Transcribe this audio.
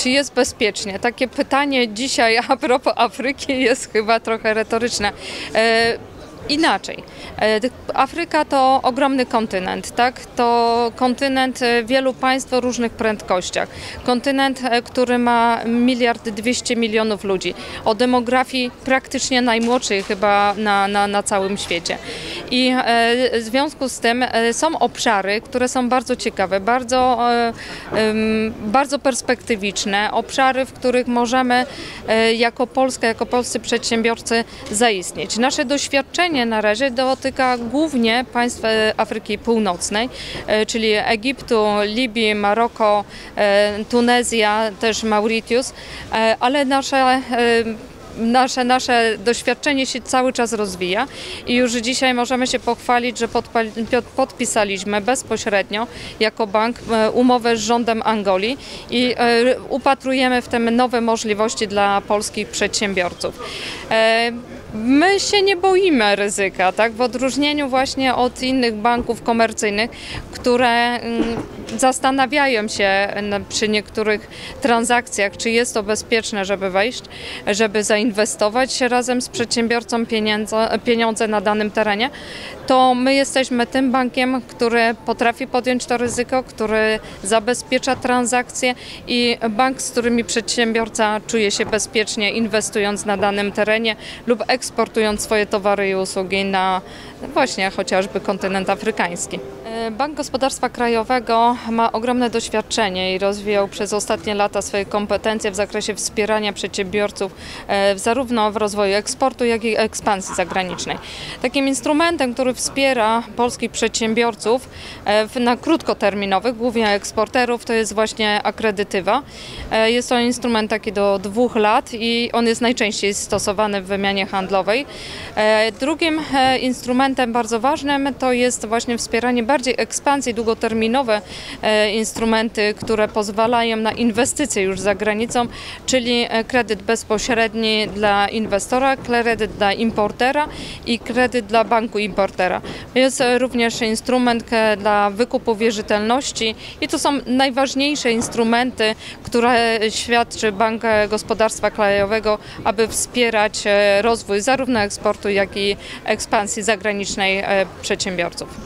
Czy jest bezpiecznie? Takie pytanie dzisiaj a propos Afryki jest chyba trochę retoryczne. Inaczej. Afryka to ogromny kontynent, tak? To kontynent wielu państw o różnych prędkościach. Kontynent, który ma 1,2 miliarda ludzi. O demografii praktycznie najmłodszej chyba na całym świecie. I w związku z tym są obszary, które są bardzo ciekawe, bardzo perspektywiczne. Obszary, w których możemy jako Polska, jako polscy przedsiębiorcy zaistnieć. Nasze doświadczenie na razie dotyka głównie państw Afryki Północnej, czyli Egiptu, Libii, Maroko, Tunezja, też Mauritius, ale nasze doświadczenie się cały czas rozwija i już dzisiaj możemy się pochwalić, że podpisaliśmy bezpośrednio jako bank umowę z rządem Angolii i upatrujemy w tym nowe możliwości dla polskich przedsiębiorców. My się nie boimy ryzyka, tak? W odróżnieniu właśnie od innych banków komercyjnych, które zastanawiają się przy niektórych transakcjach, czy jest to bezpieczne, żeby wejść, żeby zainwestować razem z przedsiębiorcą pieniądze na danym terenie, to my jesteśmy tym bankiem, który potrafi podjąć to ryzyko, który zabezpiecza transakcje i bank, z którymi przedsiębiorca czuje się bezpiecznie, inwestując na danym terenie lub eksportując swoje towary i usługi na właśnie chociażby kontynent afrykański. Bank Gospodarstwa Krajowego ma ogromne doświadczenie i rozwijał przez ostatnie lata swoje kompetencje w zakresie wspierania przedsiębiorców zarówno w rozwoju eksportu, jak i ekspansji zagranicznej. Takim instrumentem, który wspiera polskich przedsiębiorców na krótkoterminowych, głównie eksporterów, to jest właśnie akredytywa. Jest to instrument taki do 2 lat i on jest najczęściej stosowany w wymianie handlowej. Drugim instrumentem bardzo ważnym to jest właśnie wspieranie bardziej ekspansji, długoterminowe instrumenty, które pozwalają na inwestycje już za granicą, czyli kredyt bezpośredni dla inwestora, kredyt dla importera i kredyt dla banku importera. Jest również instrument dla wykupu wierzytelności i to są najważniejsze instrumenty, które świadczy Bank Gospodarstwa Krajowego, aby wspierać rozwój zarówno eksportu, jak i ekspansji zagranicznej przedsiębiorców.